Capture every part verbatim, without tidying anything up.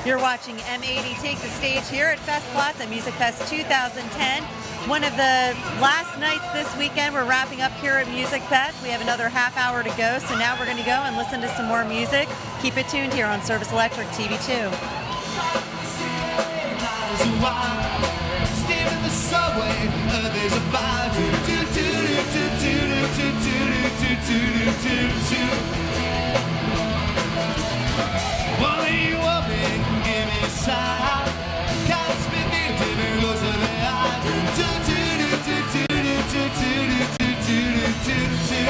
You're watching M eighty take the stage here at Fest Plaza Music Fest two thousand ten. One of the last nights this weekend. We're wrapping up here at Music Fest. We have another half hour to go, so now we're going to go and listen to some more music. Keep it tuned here on Service Electric T V two. Steaming the subway, uh, there's a vibe. Do do do do do do do do do do. One of you up and give me a sign. Can't spin me to me close to the eye. Do do do do do do do do do do.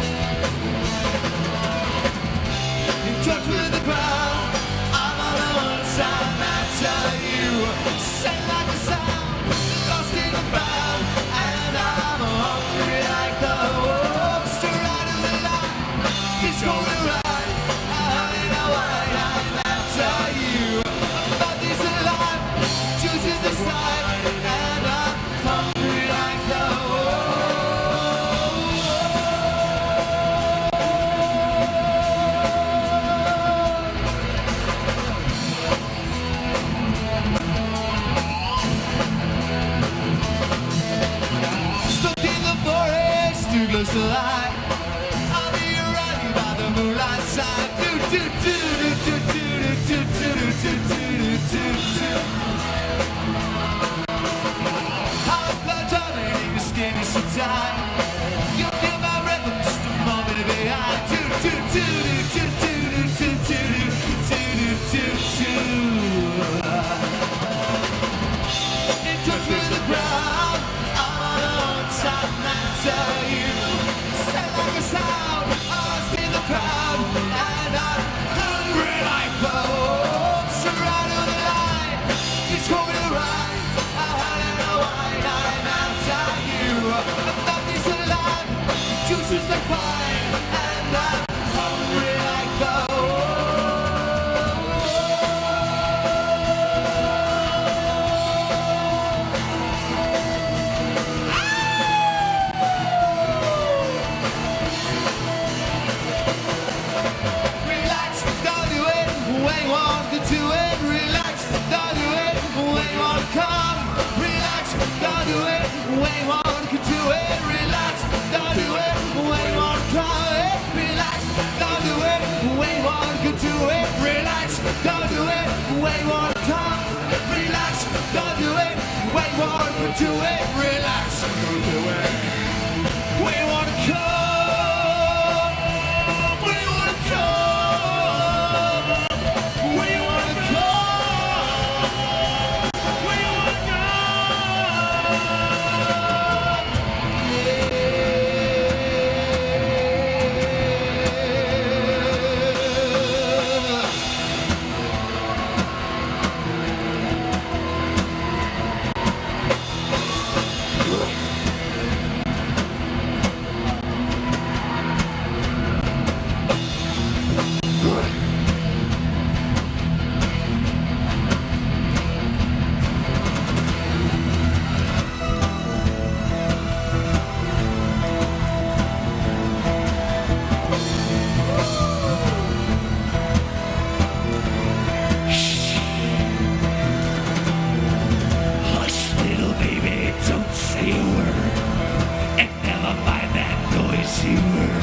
In touch with the crowd, I'm on the one side. That's how you sing like a sound, lost in the crowd, and I'm hungry like the wolves to ride in the line. It's going right. I know why that's how you. But this alive chooses the side, and I'm hungry like the too close to light. I'll be right by the moonlight side. Do do do do do do do do do do do do. Hot blood turning the skin is so tight. You feel my rhythm just a moment behind. Do do do do do do do do do do. In touch with the crowd, I'm on the one side. That's how you. Like a sound, lost in the crowd, and I'm hungry like the wolves to ride on the line. It's going right, I don't know why I'm after you. Nothing's alive, juices like wine, and I'm hungry like the to it, relax, don't do it, when you wanna come, relax, don't do it, when you wanna do it, relax, don't do it, when you wanna come, relax, don't do it, when you wanna do it, relax, don't do it, when you wanna come, relax, don't do it, when you wanna do it, relax, don't do it, when you wanna come.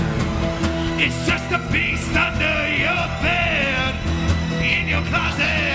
It's just a beast under your bed, in your closet.